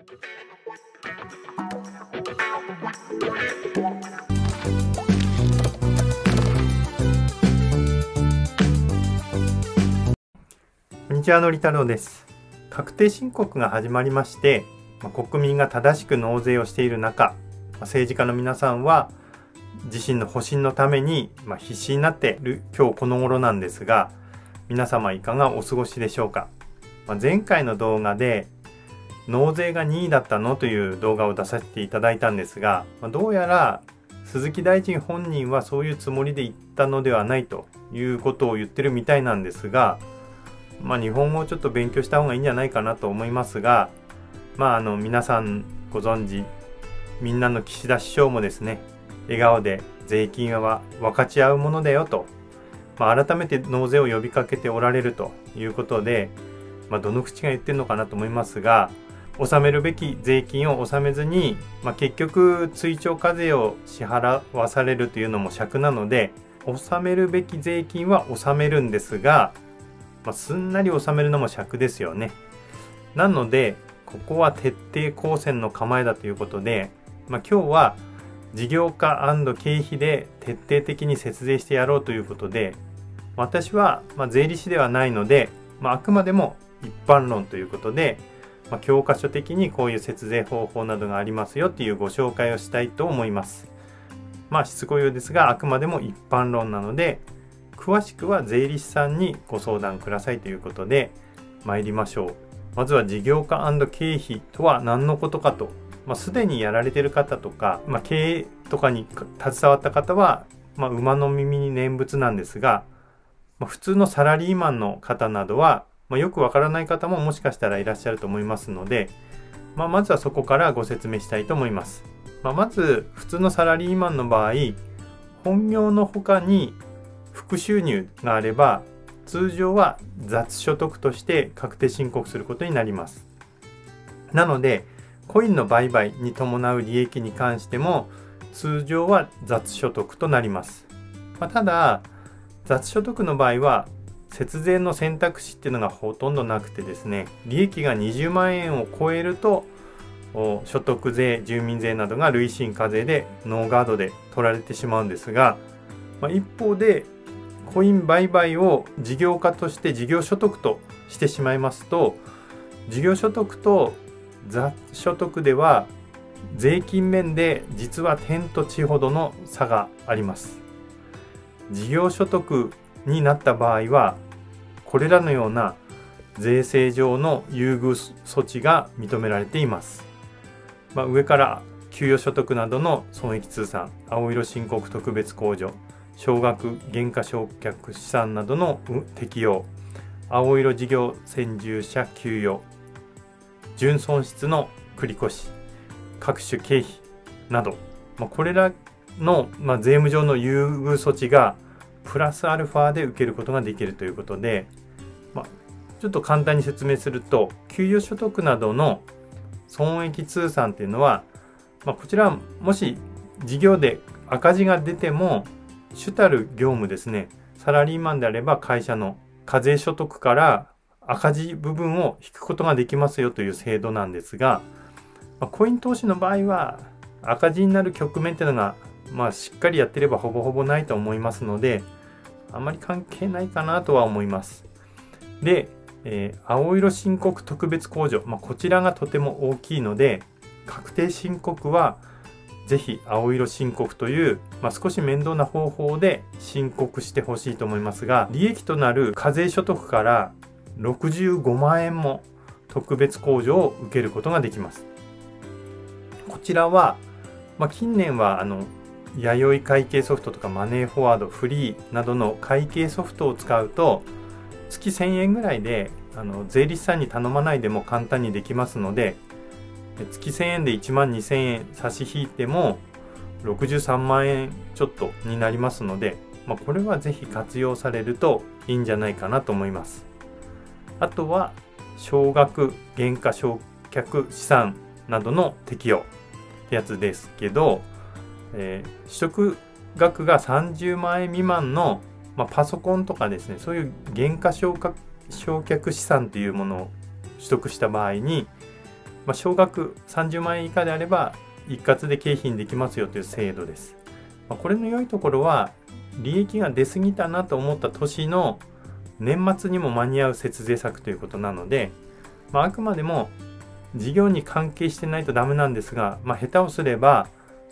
こんにちは、のり太郎です。確定申告が始まりまして、国民が正しく納税をしている中、政治家の皆さんは自身の保身のために必死になっている今日この頃なんですが、皆様いかがお過ごしでしょうか。前回の動画で納税が任意だったのという動画を出させていただいたんですが、どうやら鈴木大臣本人はそういうつもりで言ったのではないということを言ってるみたいなんですが、日本語をちょっと勉強した方がいいんじゃないかなと思いますが、皆さんご存知、みんなの岸田首相もですね、笑顔で税金は分かち合うものだよと、改めて納税を呼びかけておられるということで、どの口が言ってるのかなと思いますが、納めるべき税金を納めずに、結局追徴課税を支払わされるというのも尺なので、納めるべき税金は納めるんですが、すんなり納めるのも尺ですよね。なのでここは徹底抗戦の構えだということで、今日は事業家&経費で徹底的に節税してやろうということで、私は税理士ではないので、あくまでも一般論ということで、教科書的にこういう節税方法などがありますよっていうご紹介をしたいと思います。しつこいようですが、あくまでも一般論なので、詳しくは税理士さんにご相談くださいということで参りましょう。まずは事業家&経費とは何のことかと、すでにやられている方とか、経営とかに携わった方は、馬の耳に念仏なんですが、普通のサラリーマンの方などは、よくわからない方ももしかしたらいらっしゃると思いますので、まずはそこからご説明したいと思います。まず普通のサラリーマンの場合、本業の他に副収入があれば、通常は雑所得として確定申告することになります。なのでコインの売買に伴う利益に関しても通常は雑所得となります。ただ雑所得の場合は節税の選択肢っていうのがほとんどなくてですね、利益が20万円を超えると所得税、住民税などが累進課税でノーガードで取られてしまうんですが、一方でコイン売買を事業家として事業所得としてしまいますと、事業所得と雑所得では税金面で実は天と地ほどの差があります。事業所得になった場合はこれらのような税制上の優遇措置が認められています。上から給与所得などの損益通算、青色申告特別控除、少額減価償却資産などの適用、青色事業先住者給与、純損失の繰越、各種経費など、これらの税務上の優遇措置がプラスアルファで受けることができるということで、ちょっと簡単に説明すると、給与所得などの損益通算っていうのは、こちらもし事業で赤字が出ても主たる業務ですね、サラリーマンであれば会社の課税所得から赤字部分を引くことができますよという制度なんですが、コイン投資の場合は赤字になる局面っていうのが、しっかりやってればほぼほぼないと思いますので、あまり関係ないかなとは思います。で、青色申告特別控除、こちらがとても大きいので、確定申告はぜひ青色申告という、少し面倒な方法で申告してほしいと思いますが、利益となる課税所得から65万円も特別控除を受けることができます。こちらは、近年は弥生会計ソフトとかマネーフォワード、フリーなどの会計ソフトを使うと月1000円ぐらいで税理士さんに頼まないでも簡単にできますので、月1000円で1万2000円差し引いても63万円ちょっとになりますので、これはぜひ活用されるといいんじゃないかなと思います。あとは少額減価償却資産などの適用ってやつですけど、取得額が30万円未満の、パソコンとかですね、そういう減価償却資産というものを取得した場合に少額30万円以下であれば一括で経費にできますよという制度です。これの良いところは、利益が出過ぎたなと思った年の年末にも間に合う節税策ということなので、あくまでも事業に関係してないとダメなんですが、下手をすれば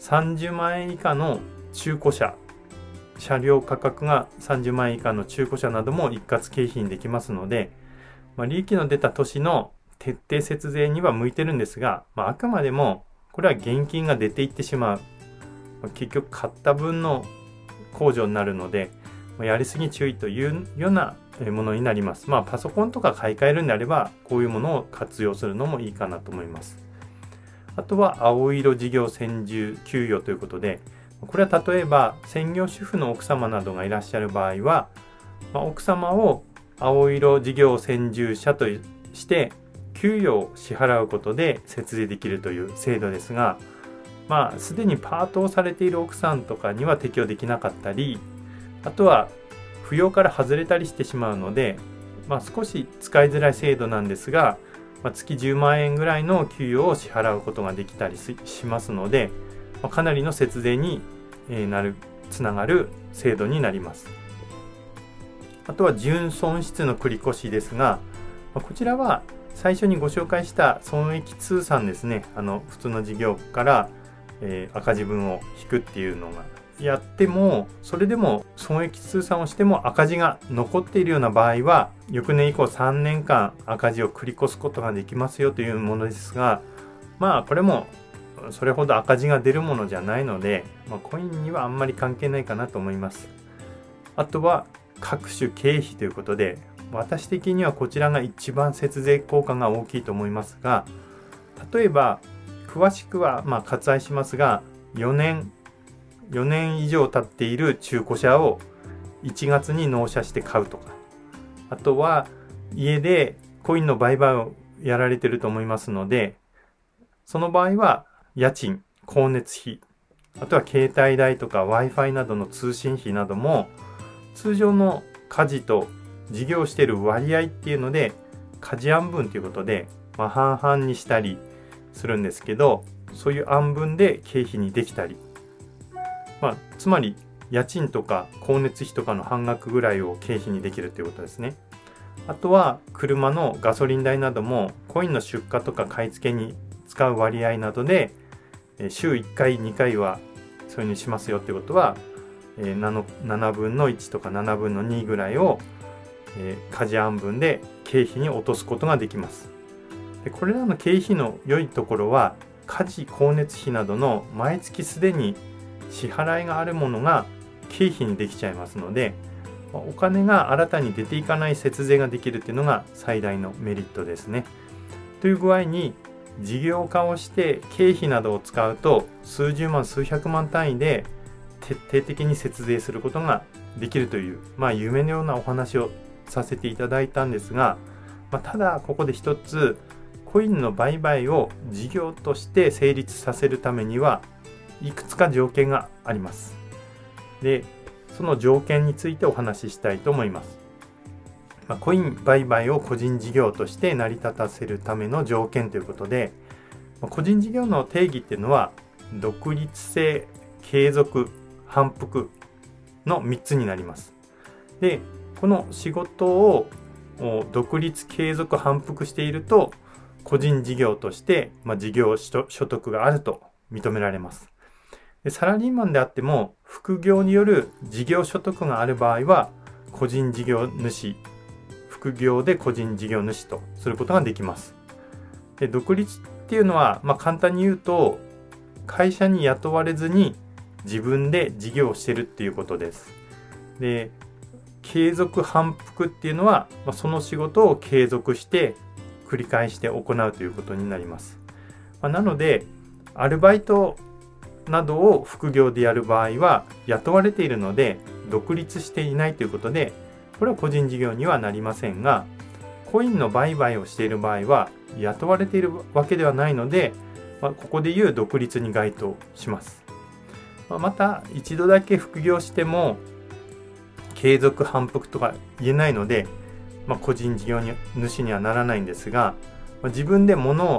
30万円以下の中古車、車両価格が30万円以下の中古車なども一括経費にできますので、利益の出た年の徹底節税には向いてるんですが、あくまでもこれは現金が出ていってしまう。結局買った分の控除になるので、やりすぎ注意というようなものになります。パソコンとか買い替えるんであれば、こういうものを活用するのもいいかなと思います。あとは青色事業専従給与ということで、これは例えば専業主婦の奥様などがいらっしゃる場合は、奥様を青色事業専従者として給与を支払うことで節税できるという制度ですが、すでにパートをされている奥さんとかには適用できなかったり、あとは扶養から外れたりしてしまうので、少し使いづらい制度なんですが、月10万円ぐらいの給与を支払うことができたりしますので、かなりの節税につながる制度になります。あとは純損失の繰越ですが、こちらは最初にご紹介した損益通算ですね。普通の事業から赤字分を引くっていうのがやっても、それでも損益通算をしても赤字が残っているような場合は、翌年以降3年間赤字を繰り越すことができますよというものですが、これもそれほど赤字が出るものじゃないので、コインにはあんまり関係ないかなと思います。あとは各種経費ということで、私的にはこちらが一番節税効果が大きいと思いますが、例えば詳しくは割愛しますが、4年以上経っている中古車を1月に納車して買うとか、あとは家でコインの売買をやられていると思いますので、その場合は家賃、光熱費、あとは携帯代とか Wi-Fi などの通信費なども、通常の家事と事業している割合っていうので家事案分ということで、半々にしたりするんですけど、そういう案分で経費にできたり、つまり家賃とか光熱費とかの半額ぐらいを経費にできるということですね。あとは車のガソリン代などもコインの出荷とか買い付けに使う割合などで週1回2回はそういうふうにしますよってことは、7分の1とか7分の2ぐらいを家事案分で経費に落とすことができます。でこれらの経費の良いところは、家事光熱費などの毎月すでに支払いがあるものが経費にできちゃいますので、お金が新たに出ていかない節税ができるっていうのが最大のメリットですね。という具合に事業化をして経費などを使うと数十万数百万単位で徹底的に節税することができるという、夢のようなお話をさせていただいたんですが、ただここで一つ、コインの売買を事業として成立させるためにはいくつか条件があります。で、その条件についてお話ししたいと思います。コイン売買を個人事業として成り立たせるための条件ということで、個人事業の定義っていうのは独立性、継続、反復の3つになります。で、この仕事を独立、継続、反復していると個人事業として事業所得があると認められます。でサラリーマンであっても副業による事業所得がある場合は個人事業主、副業で個人事業主とすることができます。で独立っていうのは、簡単に言うと会社に雇われずに自分で事業をしてるっていうことです。で継続反復っていうのは、その仕事を継続して繰り返して行うということになります。なのでアルバイトなどを副業でやる場合は雇われているので独立していないということで、これは個人事業にはなりませんが、コインの売買をしている場合は雇われているわけではないので、ここでいう独立に該当します。また一度だけ副業しても継続反復とか言えないので、個人事業主にはならないんですが、自分で物を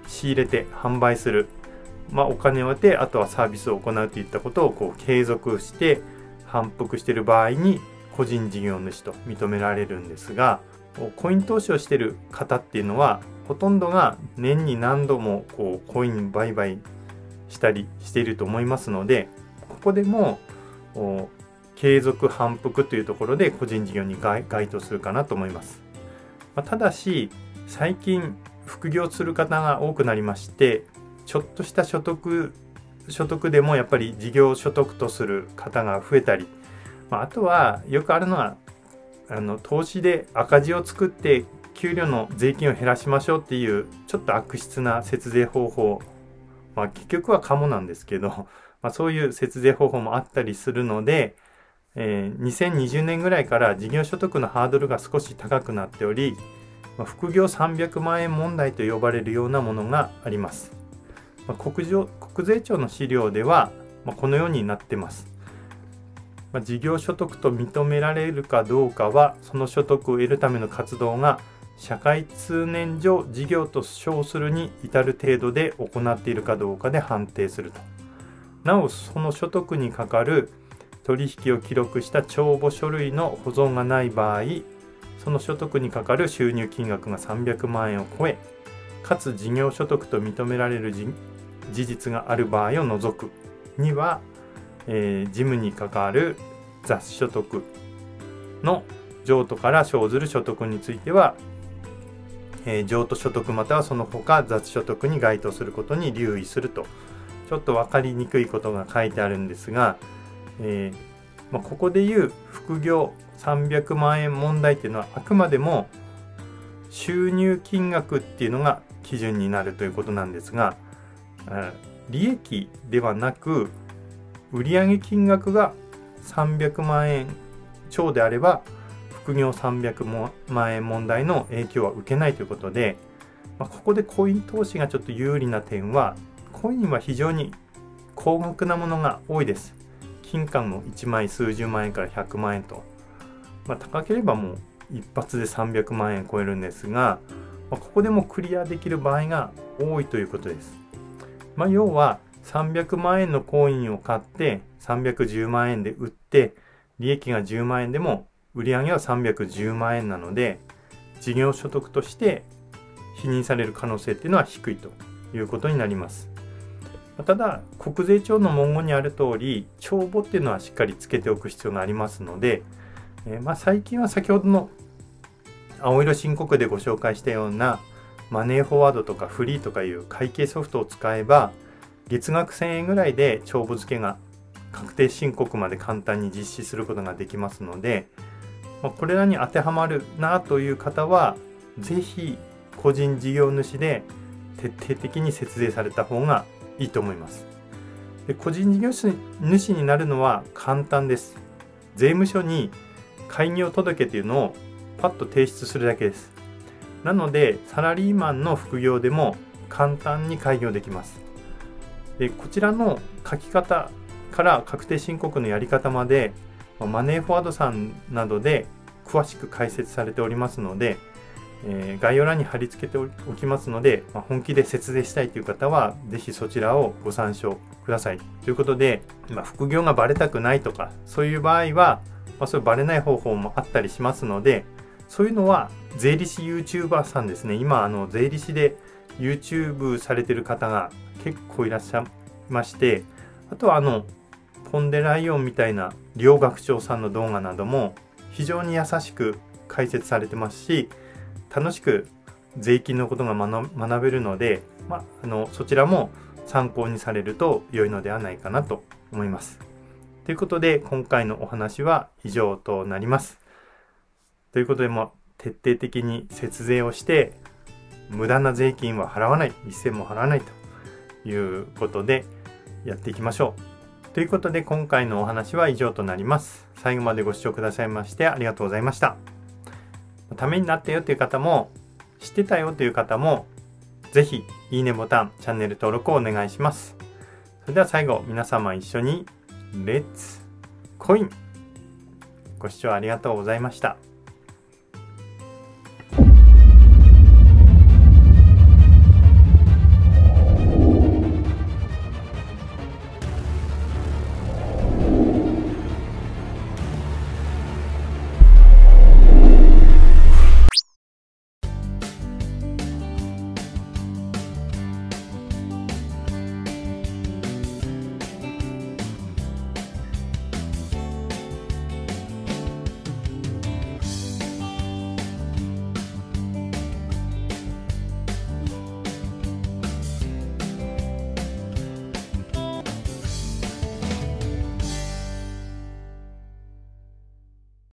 仕入れて販売する、お金を得てあとはサービスを行うといったことを継続して反復している場合に個人事業主と認められるんですが、コイン投資をしている方っていうのはほとんどが年に何度もコイン売買したりしていると思いますので、ここでも継続反復というところで個人事業に該当するかなと思います。ただし最近副業する方が多くなりまして、ちょっとした所得でもやっぱり事業所得とする方が増えたり、あとはよくあるのは投資で赤字を作って給料の税金を減らしましょうっていうちょっと悪質な節税方法、結局はカモなんですけど、そういう節税方法もあったりするので、2020年ぐらいから事業所得のハードルが少し高くなっており、副業300万円問題と呼ばれるようなものがあります。国税庁の資料では、このようになっています。事業所得と認められるかどうかは、その所得を得るための活動が社会通念上事業と称するに至る程度で行っているかどうかで判定すると。なお、その所得に係る取引を記録した帳簿書類の保存がない場合、その所得に係る収入金額が300万円を超え、かつ事業所得と認められる事実がある場合を除くには、事務に関わる雑所得の譲渡から生ずる所得については、譲渡所得またはその他雑所得に該当することに留意すると、ちょっと分かりにくいことが書いてあるんですが、ここでいう副業300万円問題っていうのはあくまでも収入金額っていうのが基準になるということなんですが、利益ではなく売上金額が300万円超であれば副業300万円問題の影響は受けないということで、ここでコイン投資がちょっと有利な点は、コインは非常に高額なものが多いです。金貨も1枚数十万円から100万円と、高ければもう一発で300万円超えるんですが、ここでもクリアできる場合が多いということです。要は300万円のコインを買って310万円で売って利益が10万円でも売上は310万円なので、事業所得として否認される可能性っていうのは低いということになります。ただ国税庁の文言にある通り、帳簿っていうのはしっかりつけておく必要がありますので、最近は先ほどの青色申告でご紹介したようなマネーフォワードとかフリーとかいう会計ソフトを使えば、月額1000円ぐらいで帳簿付けが確定申告まで簡単に実施することができますので、これらに当てはまるなという方はぜひ個人事業主で徹底的に節税された方がいいと思います。で、個人事業主になるのは簡単です。税務署に開業届というのをパッと提出するだけです。なのでサラリーマンの副業でも簡単に開業できます。で、こちらの書き方から確定申告のやり方までマネーフォワードさんなどで詳しく解説されておりますので、概要欄に貼り付けておきますので、本気で節税したいという方はぜひそちらをご参照ください。ということで、副業がバレたくないとかそういう場合は、そういうバレない方法もあったりしますので、そういうのは税理士 YouTuber さんですね。今税理士で YouTube されてる方が結構いらっしゃいまして、あとはポンデライオンみたいな両学長さんの動画なども非常に優しく解説されてますし、楽しく税金のことが学べるので、そちらも参考にされると良いのではないかなと思います。ということで今回のお話は以上となります。ということで徹底的に節税をして無駄な税金は払わない、一銭も払わないということでやっていきましょう。ということで今回のお話は以上となります。最後までご視聴くださいましてありがとうございました。ためになったよという方も知ってたよという方もぜひいいねボタン、チャンネル登録をお願いします。それでは最後皆様一緒にレッツコイン。ご視聴ありがとうございました。